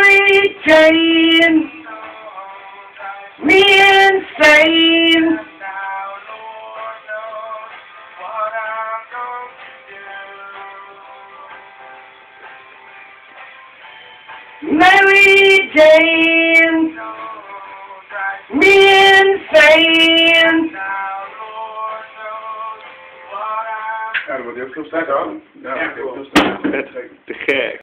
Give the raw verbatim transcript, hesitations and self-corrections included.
Mary Jane, me insane. Mary Jane, me insane. Ja, dan wordt heel veel sterker aan. Ja, heel veel sterker. Vet, te gek.